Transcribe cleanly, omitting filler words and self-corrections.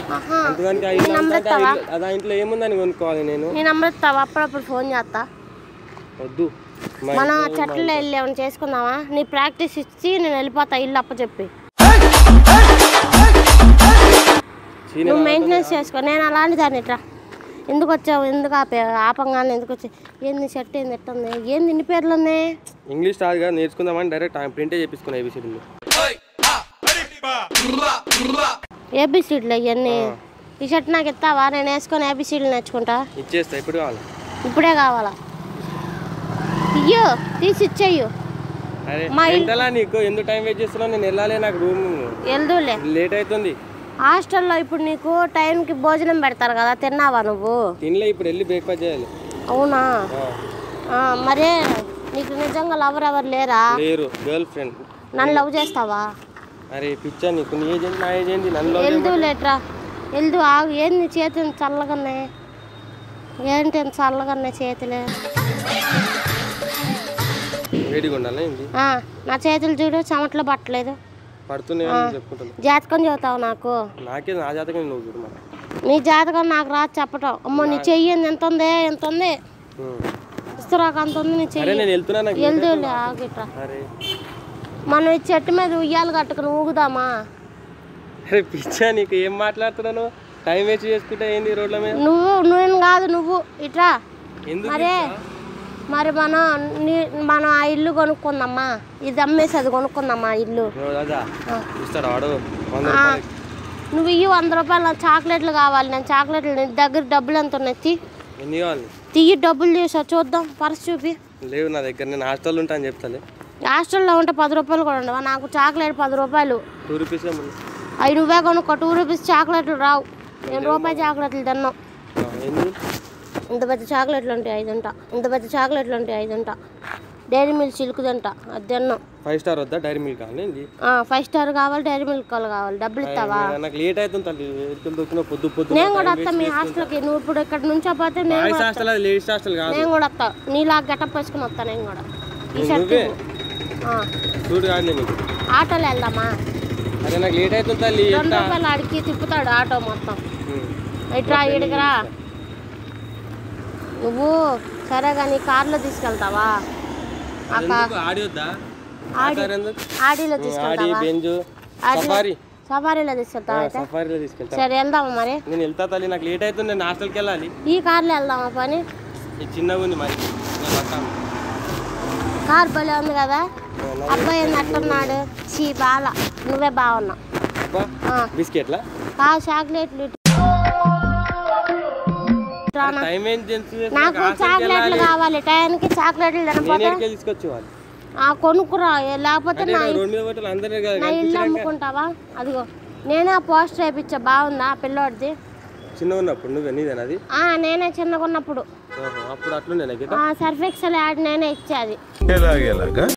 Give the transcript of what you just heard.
దాంట్లో ఏముందని కొనుక్కోవాలి నేను నంబర్ ఇస్తావా? అప్పుడప్పుడు ఫోన్ చేస్తా. వద్దు, మనం చెట్లు వెళ్ళి ఏమైనా చేసుకుందామా? నీ ప్రాక్టీస్ ఇచ్చి నేను వెళ్ళిపోతా ఇల్లు అప్పచెప్పి. నువ్వు మెయింటెనెన్స్ చేసుకో. నేను అలాంటి దాన్ని ఇట్లా ఎందుకు వచ్చావు, ఎందుకు ఆపంగానే ఎందుకు వచ్చావు? ఏంది షర్ట్ ఏంది ఎట్టుంది, ఏంది ఇన్ని పేర్లు ఉన్నాయి? ఇంగ్లీష్ రాదుగా, నేర్చుకుందామని డైరెక్ట్ ప్రింటే చేపించుకున్నా ఏబిసిడీలు. ఏబిసిడీలు అవన్నీ ఈ షర్ట్ నాకు ఇస్తావా? నేను వేసుకొని ఏబిసిడీలు నేర్చుకుంటా. ఇచ్చేస్తా. ఎప్పుడు కావాలి? ఇప్పుడే కావాలా? ఇయ్యో తీసి ఇచ్చేయ్యు. మా ఇంటలా నీకు ఎందుకు టైం వేస్ట్ చేస్తున్నావు? నేను వెళ్ళాలి, నాకు రూమ్ వెళ్దూలే, లేట్ అవుతుంది. హాస్టల్లో ఇప్పుడు నీకు టైంకి భోజనం పెడతారు కదా, తిన్నావా నువ్వు? తినలే, ఇప్పుడు వెళ్ళి బ్రేక్ఫాస్ట్ చేయాలి. అవునా? మరే నీకు నిజంగా లవర్ ఎవరు లేరా? లేరు, గర్ల్ ఫ్రెండ్. నన్ను లవ్ చేస్తావా? అరే పిచ్చా, నీకు నీ ఏజ్ ఏంటి, నా ఏజ్ ఏంటి? నన్ను వెళ్దు లేట్రా, వెళ్దు ఆగు. ఏంది నీ చేతులు చల్లగన్నాయి? ఏంటి చల్లగన్నాయి చేతులే? వేడిగా ఉండాలి. నా చేతులు చూడు, చెమటలు పట్టలేదు. జాతకం చదువుతావు నాకు? నాకే నా జాతకం నువ్వు చూడు. నీ జాతకం నాకు రాదు చెప్పటం. అమ్మో నీ చెయ్యి ఎంత ఉంది, ఎంత ఉంది ఇస్తురాక అంత ఉంది నీ చెయ్యి. వెళ్దులే ఆగిట్రా. మనం ఈ చెట్టు మీద ఉయ్యాలు కట్టుకుని ఊగుదామా? పిచ్చా, నీకు ఏం మాట్లాడుతున్నాను? టైం వేస్ట్ చేసుకుంటా ఏంది రోడ్ల మీద? నువ్వు కాదు, నువ్వు ఇట్రా. మరి మనం ఆ ఇల్లు కొనుక్కుందామా? ఇది అమ్మేసి అది కొనుక్కుందామా ఇల్లు? నువ్వు ఇయ్యి 100 రూపాయలు. చాక్లెట్లు కావాలి. నేను చాక్లెట్లు, నీ దగ్గర డబ్బులు ఎంత ఉన్నాయి? తీయి డబ్బులు తీసా చూద్దాం. పర్స్ చూపి. లేవు నా దగ్గర, నేను హాస్టల్లో ఉంటా అని చెప్తాను. హాస్టల్లో ఉంటే 10 రూపాయలు కూడా ఉండవా? నాకు చాక్లెట్ 10 రూపాయలు. 2 రూపీస్ అవి నువ్వే కొనుక్కో. 2 రూపీస్ చాక్లెట్లు రావు. నేను రూపాయి చాక్లెట్లు తిన్నావు. ఇంత పెద్ద చాక్లెట్లు ఉంటాయి 5 తింటా. ఇంత పెద్ద చాక్లెట్లు ఉంటాయి 5 తింటా. డైరీ మిల్క్ సిల్క్ తింటా, అది తిన్నాం. 5 స్టార్ వద్దా? డైరీ మిల్క్ కావాలి. 5 స్టార్ కావాలి, డైరీ మిల్క్ కావాలి. డబ్బులు ఇస్తావా? నాకు లేట్ అవుతుంది. నేను కూడా వస్తా మీ హాస్టల్కి. నువ్వు ఇప్పుడు ఇక్కడ నుంచి పోతే నేను కూడా వస్తా. నీలా గెటప్ వేసుకుని వస్తా నేను కూడా. ఈ షర్ట్ ఆటోలో వెళ్దామా? నాకు లేట్ అవుతుంది తల్లి. 2 రూపాయలు అడిగి తిప్పుతాడు ఆటో మొత్తం. ఇట్రా ఇడిగిరా. నువ్వు సరే కానీ కార్లో తీసుకెళ్తావా? ఆడీలో తీసుకెళ్తావా? సఫారీలో తీసుకెళ్తావా? సరే వెళ్దామా మరి? నేను వెళ్తా తల్లి, నాకు లేట్ అవుతుంది. నేను హాస్టల్కి వెళ్ళాలి. ఈ కార్లో వెళ్దామా? పని చిన్నగా ఉంది మరి. కార్ భలే ఉంది కదా. అబ్బాయి ఎట్టున్నాడు? బాల నువ్వే బాగున్నావు. బిస్కెట్లా? చాక్లెట్లు. నాకు చాక్లెట్లు కావాలి. టైంకి చాక్లెట్లు కొనుక్కురా, లేకపోతే నా ఇల్లు అమ్ముకుంటావా? అదిగో నేనే పోస్టర్ వేయించా. బాగుందా పిల్లోడిది? చిన్నగా ఉన్నప్పుడు నువ్వే నీదేనది? నేనే చిన్నగా ఉన్నప్పుడు అప్పుడు అట్లుండే సర్ఫెక్సల్ యాడ్ నేనే ఇచ్చేది.